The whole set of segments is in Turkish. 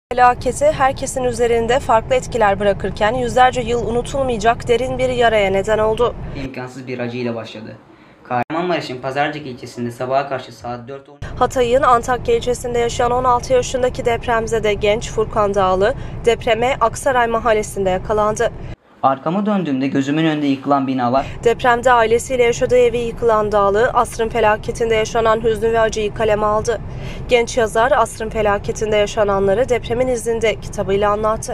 Felaketi herkesin üzerinde farklı etkiler bırakırken yüzlerce yıl unutulmayacak derin bir yaraya neden oldu. İmkansız bir acıyla başladı. Kahramanmaraş'ın Pazarcık ilçesinde sabaha karşı saat 4:10. Hatay'ın Antakya ilçesinde yaşayan 16 yaşındaki depremzede genç Furkan Dağlı depreme Aksaray mahallesinde yakalandı. Arkamı döndüğümde gözümün önünde yıkılan binalar. Depremde ailesiyle yaşadığı evi yıkılan Dağlı, asrın felaketinde yaşanan hüznü ve acıyı kaleme aldı. Genç yazar asrın felaketinde yaşananları depremin izinde kitabıyla anlattı.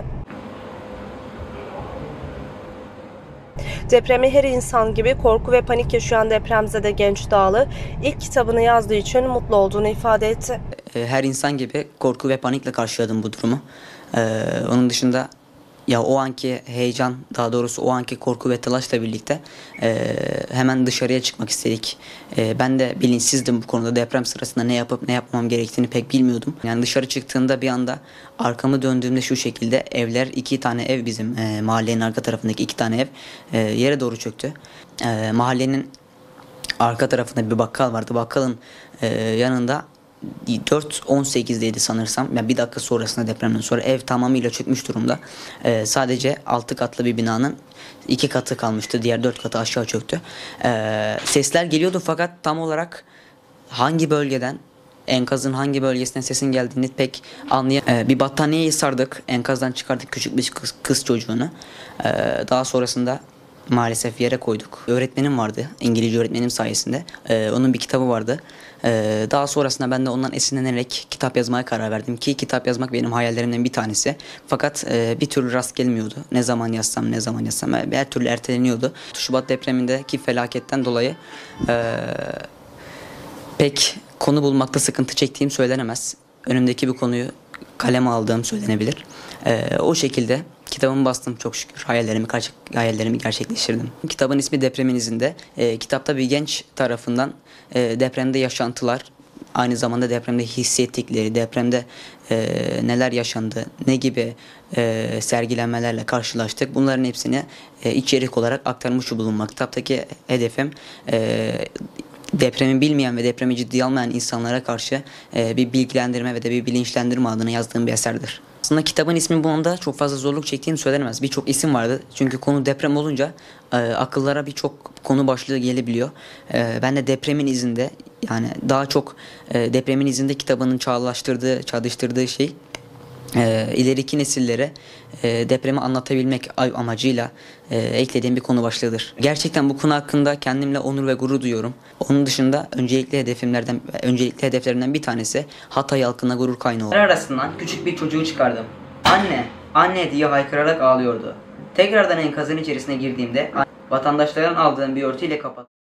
Depremi her insan gibi korku ve panik yaşayan depremzede genç Dağlı, ilk kitabını yazdığı için mutlu olduğunu ifade etti. Her insan gibi korku ve panikle karşıladım bu durumu. Onun dışında ya o anki heyecan, daha doğrusu o anki korku ve telaşla birlikte hemen dışarıya çıkmak istedik. Ben de bilinçsizdim bu konuda. Deprem sırasında ne yapıp ne yapmam gerektiğini pek bilmiyordum. Yani dışarı çıktığımda bir anda arkamı döndüğümde şu şekilde evler, 2 tane ev bizim mahallenin arka tarafındaki 2 tane ev yere doğru çöktü. Mahallenin arka tarafında bir bakkal vardı. Bakkalın yanında 4:18'deydi sanırsam. Yani bir dakika sonrasında, depremden sonra ev tamamıyla çökmüş durumda. Sadece 6 katlı bir binanın 2 katı kalmıştı. Diğer 4 katı aşağı çöktü. Sesler geliyordu fakat tam olarak hangi bölgeden, enkazın hangi bölgesinden sesin geldiğini pek anlayamadım. Bir battaniyeyi sardık. Enkazdan çıkardık küçük bir kız çocuğunu. Daha sonrasında maalesef yere koyduk. Öğretmenim vardı. İngilizce öğretmenim sayesinde. Onun bir kitabı vardı. Daha sonrasında ben de ondan esinlenerek kitap yazmaya karar verdim ki kitap yazmak benim hayallerimden bir tanesi. Fakat bir türlü rast gelmiyordu. Ne zaman yazsam her türlü erteleniyordu. Şubat depremindeki felaketten dolayı pek konu bulmakta sıkıntı çektiğim söylenemez. Önümdeki bir konuyu kaleme aldığım söylenebilir. O şekilde kitabımı bastım çok şükür. Hayallerimi gerçekleştirdim. Kitabın ismi Depremin İzinde. Kitapta bir genç tarafından depremde yaşantılar, aynı zamanda depremde hissettikleri, depremde neler yaşandı, ne gibi sergilenmelerle karşılaştık. Bunların hepsini içerik olarak aktarmış bulunmak. Kitaptaki hedefim depremi bilmeyen ve depremi ciddiye almayan insanlara karşı bir bilgilendirme ve de bir bilinçlendirme adına yazdığım bir eserdir. Aslında kitabın ismi bunun çok fazla zorluk çektiğini söylenemez. Birçok isim vardı. Çünkü konu deprem olunca akıllara birçok konu başlığı gelebiliyor. Ben de Depremin İzinde, yani daha çok Depremin İzinde kitabının çağrıştırdığı şey ileriki nesillere depremi anlatabilmek amacıyla eklediğim bir konu başlığıdır. Gerçekten bu konu hakkında kendimle onur ve gurur duyuyorum. Onun dışında öncelikli hedeflerimden bir tanesi Hatay halkına gurur kaynağı oldu. Arasından küçük bir çocuğu çıkardım. Anne, anne diye haykırarak ağlıyordu. Tekrardan enkazın içerisine girdiğimde vatandaşların aldığım bir örtüyle kapattım.